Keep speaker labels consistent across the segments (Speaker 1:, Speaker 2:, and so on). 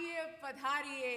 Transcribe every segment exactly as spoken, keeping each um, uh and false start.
Speaker 1: आइए पधारिए।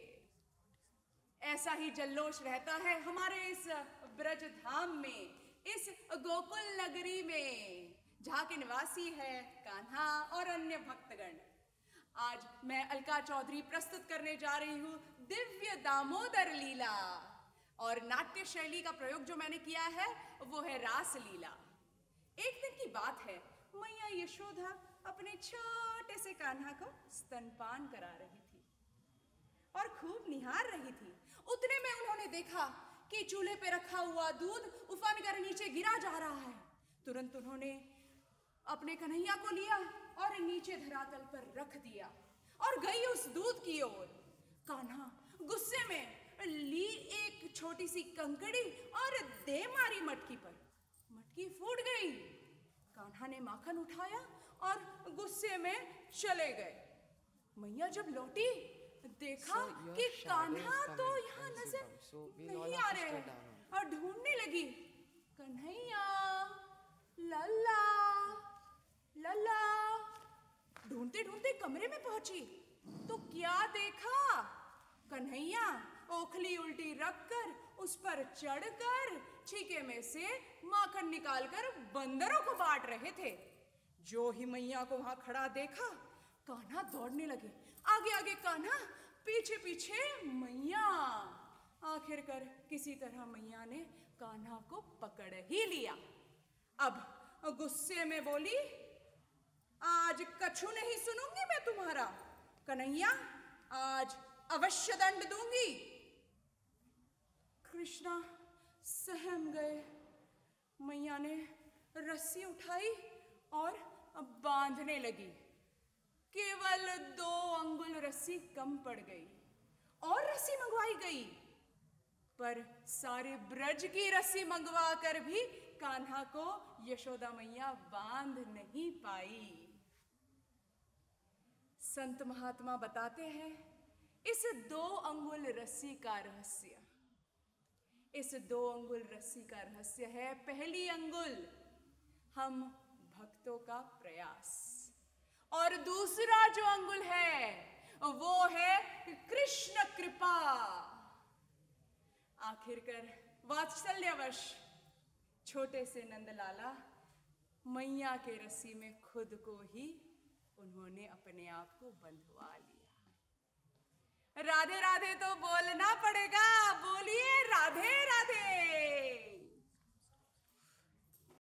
Speaker 1: ऐसा ही जल्लोष रहता है हमारे इस ब्रज धाम में, इस गोकुल नगरी में, जहाँ के निवासी है कान्हा और अन्य भक्तगण। आज मैं अलका चौधरी प्रस्तुत करने जा रही हूँ दिव्य दामोदर लीला, और नाट्य शैली का प्रयोग जो मैंने किया है वो है रास लीला। एक दिन की बात है, मैया यशोदा अपने छोटे से कान्हा को स्तनपान करा रही थी और खूब निहार रही थी। उतने में उन्होंने देखा कि चूल्हे पे रखा हुआ दूध उफन कर नीचे गिरा जा रहा है। तुरंत उन्होंने अपने कन्हैया को लिया और नीचे धरातल पर रख दिया और गई उस दूध की ओर। कान्हा गुस्से में ली एक छोटी सी कंकड़ी और दे मारी मटकी पर। मटकी फूट गई। कान्हा ने माखन उठाया और गुस्से में चले गए। मैया जब लौटी देखा so कि कान्हा तो यहाँ नजर so नहीं आ रहे हैं और ढूंढने लगी, कन्हैया, लल्ला, लल्ला। ढूंढते ढूंढते कमरे में पहुंची तो क्या देखा, कन्हैया ओखली उल्टी रखकर उस पर चढ़कर छीके में से माखन निकालकर बंदरों को बांट रहे थे। जो ही मैया को वहां खड़ा देखा, कान्हा दौड़ने लगे। आगे आगे कान्हा, पीछे पीछे मैया। आखिरकार किसी तरह मैया ने कान्हा को पकड़ ही लिया। अब गुस्से में बोली, आज कछु नहीं सुनूंगी मैं तुम्हारा, कन्हैया आज अवश्य दंड दूंगी। कृष्णा सहम गए। मैया ने रस्सी उठाई और बांधने लगी। केवल दो अंगुल रस्सी कम पड़ गई और रस्सी मंगवाई गई, पर सारे ब्रज की रस्सी मंगवा कर भी कान्हा को यशोदा मैया बांध नहीं पाई। संत महात्मा बताते हैं इस दो अंगुल रस्सी का रहस्य। इस दो अंगुल रस्सी का रहस्य है, पहली अंगुल हम भक्तों का प्रयास, और दूसरा जो अंगुल है वो है कृष्ण कृपा। आखिरकार वात्सल्यवश छोटे से नंदलाला मैया के रस्सी में खुद को ही उन्होंने अपने आप को बंधवा लिया। राधे राधे तो बोलना पड़ेगा, बोलिए राधे राधे।